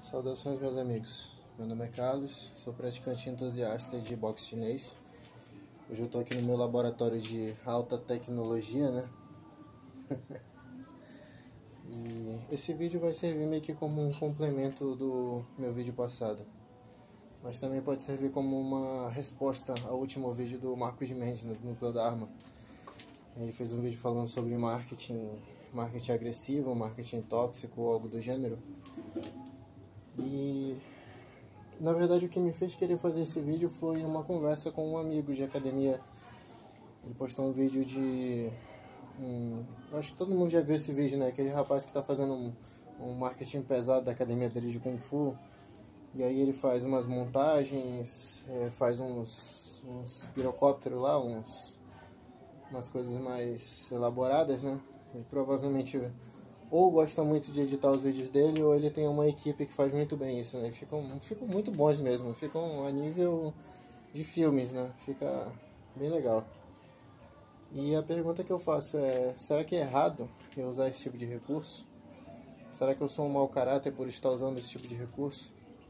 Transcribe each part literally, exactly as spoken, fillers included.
Saudações, meus amigos. Meu nome é Carlos, sou praticante entusiasta de boxe chinês. Hoje eu estou aqui no meu laboratório de alta tecnologia, né? E esse vídeo vai servir meio que como um complemento do meu vídeo passado, mas também pode servir como uma resposta ao último vídeo do Marcos Mendes, no Núcleo da Arma. Ele fez um vídeo falando sobre marketing, marketing agressivo, marketing tóxico ou algo do gênero. E na verdade o que me fez querer fazer esse vídeo foi uma conversa com um amigo de academia. Ele postou um vídeo de um, eu acho que todo mundo já viu esse vídeo, né? Aquele rapaz que está fazendo um, um marketing pesado da academia dele de Kung Fu. E aí ele faz umas montagens, é, faz uns, uns pirocópteros lá, uns, umas coisas mais elaboradas, né? Ele provavelmente ou gosta muito de editar os vídeos dele, ou ele tem uma equipe que faz muito bem isso, né? Ficam, ficam muito bons mesmo, ficam a nível de filmes, né? Fica bem legal. E a pergunta que eu faço é, será que é errado eu usar esse tipo de recurso? Será que eu sou um mau caráter por estar usando esse tipo de recurso?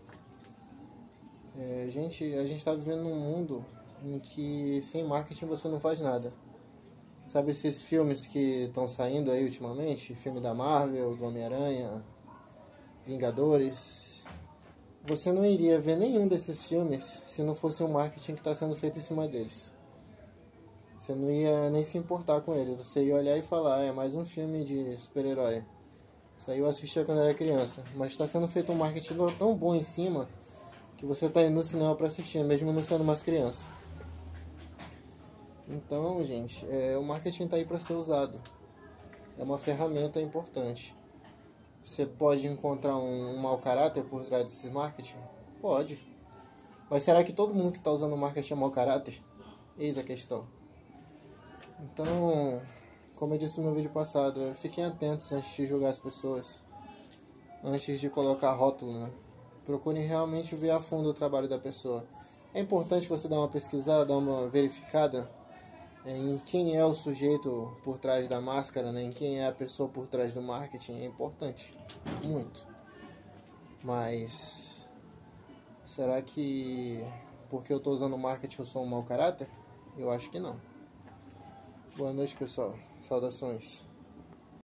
É, gente, a gente está vivendo num mundo em que sem marketing você não faz nada. Sabe esses filmes que estão saindo aí ultimamente? Filme da Marvel, do Homem-Aranha, Vingadores. Você não iria ver nenhum desses filmes se não fosse um marketing que está sendo feito em cima deles. Você não ia nem se importar com ele. Você ia olhar e falar, ah, é mais um filme de super-herói. Isso aí eu assistia quando era criança. Mas está sendo feito um marketing tão bom em cima que você está indo no cinema para assistir, mesmo não sendo mais criança. Então, gente, é, o marketing está aí para ser usado. É uma ferramenta importante. Você pode encontrar um, um mau caráter por trás desse marketing? Pode. Mas será que todo mundo que está usando o marketing é mau caráter? Eis a questão. Então, como eu disse no meu vídeo passado, fiquem atentos antes de julgar as pessoas. Antes de colocar rótulo, né? Procurem realmente ver a fundo o trabalho da pessoa. É importante você dar uma pesquisada, dar uma verificada em quem é o sujeito por trás da máscara, né? Em quem é a pessoa por trás do marketing. É importante, muito. Mas será que porque eu estou usando marketing eu sou um mau caráter? Eu acho que não. Boa noite, pessoal. Saudações.